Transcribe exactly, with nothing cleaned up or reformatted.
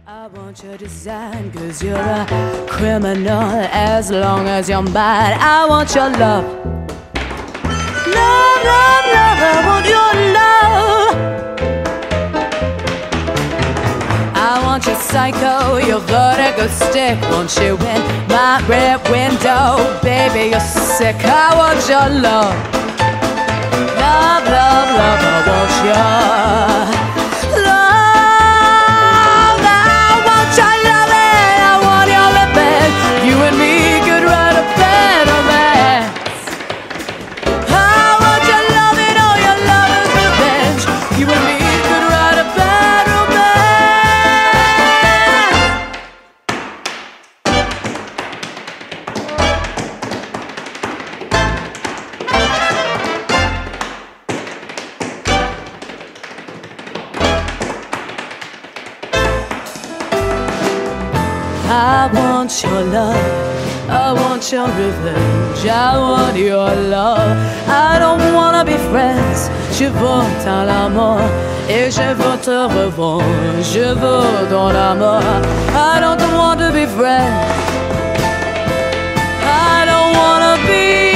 I want your design, cause you're a criminal. As long as you're mine, I want your love. Love, love, love, I want your love. I want your psycho, your vertigo stick. Want you in my rear window. Baby, you're sick, I want your love. Love, love, love, I want your I want your love, I want your revenge, I want your love. I don't wanna be friends, je veux ton amour et je veux te revoir, je veux ton amour. I don't want to be friends, I don't wanna be